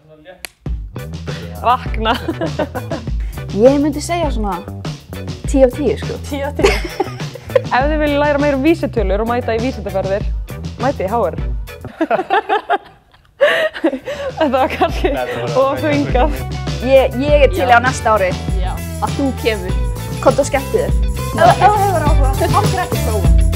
Vakna. Ég myndi segja svona 10 af 10 sko. 10 af 10. Ef þið viljið læra meira vísitölur og mæta í vísindaferðir, mæti í HR. Þetta var kannski of þvingað. Ég til á næsta ári að þú kemur. Komdu og skemmtu þér. Ef þú hefur áhuga, okkur ekki prófa.